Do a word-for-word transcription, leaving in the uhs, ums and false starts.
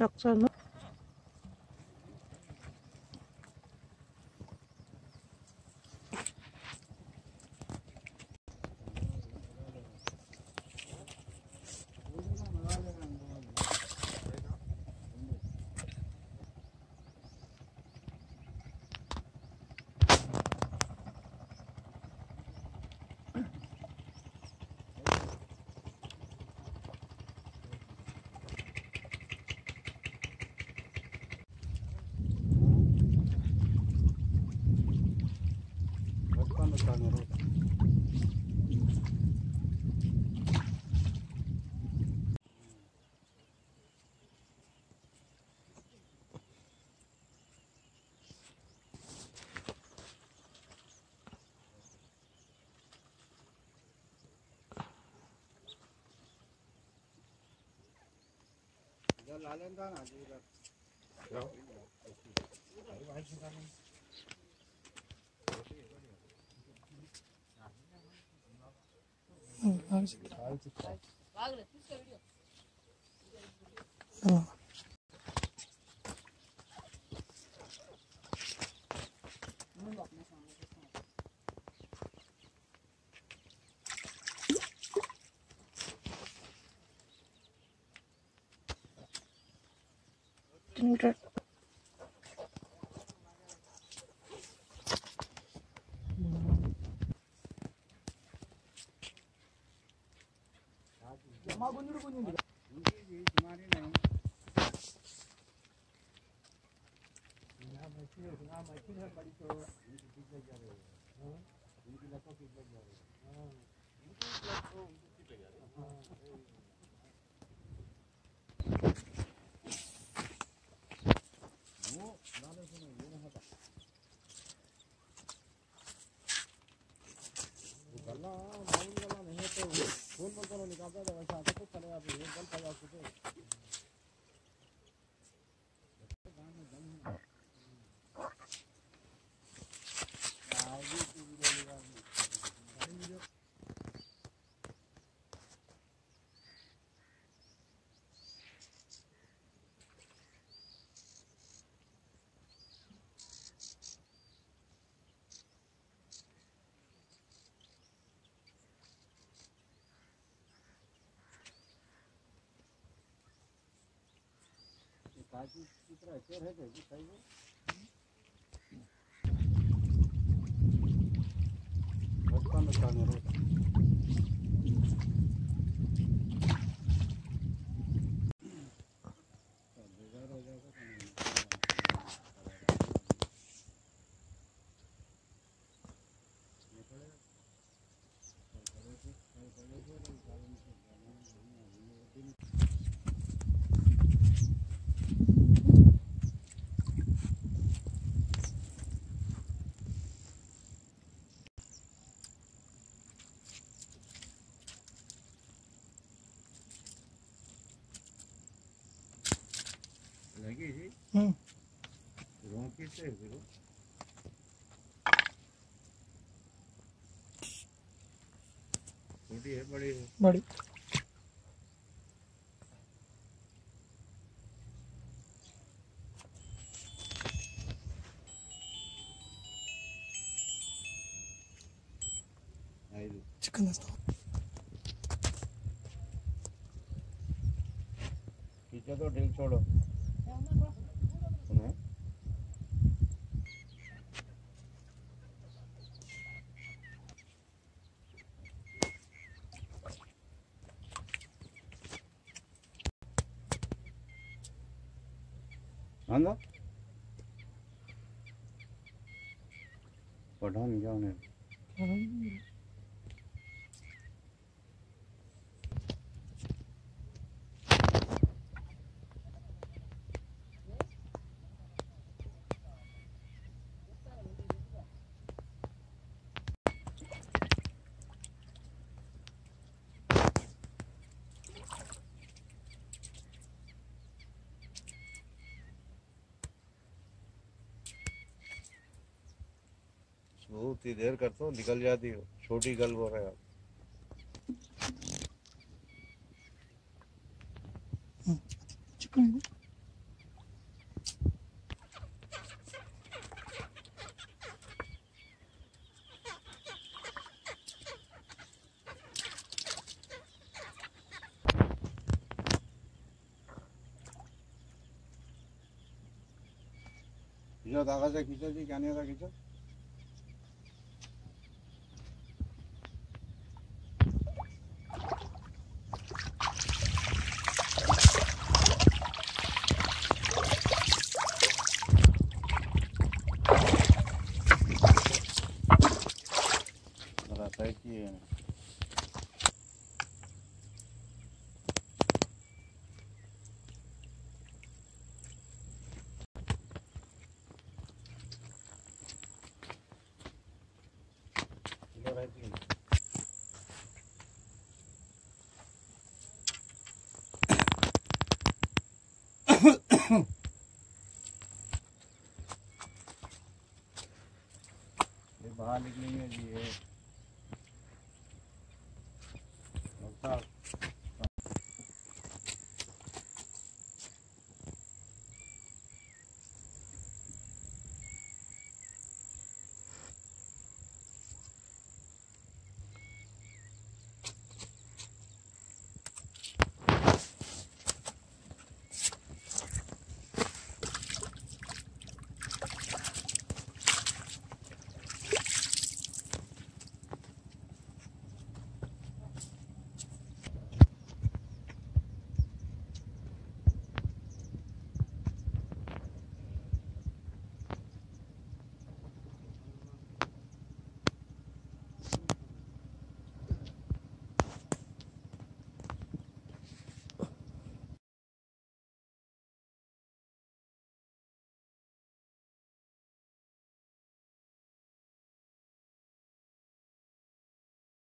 Structure में लालेंदा ना जी इधर जमा गुंजर गुंजर जी तुम्हारी नहीं यहाँ मच्छी यहाँ मच्छी है बड़ी तो इनकी ठीक लग जा रही है हाँ इनकी लतों ठीक लग जा रही है हाँ इनकी लतों उनकी ठीक लग जा रही है हाँ वो लाने से नहीं ये नहीं था वो गला माउन गला नहीं है तो फोन पर करो निकालता है वैसे आके तो चले आप ये गल पाया आपको तो ताकि कितना अच्छा है कि सही है बचपन में खाने रोज बेजार हो जाएगा लगी जी हम्म रों किससे है छोटी है बड़ी है बड़ी चिकन पीछे तो ढील छोड़ो आंदा पठान जाने बहुत ही देर करता हूँ निकल जाती हो छोटी गल वो है चिकन जरा धागा से खींचो जी, क्या नहीं था खींचो। रहता है कि रहती है।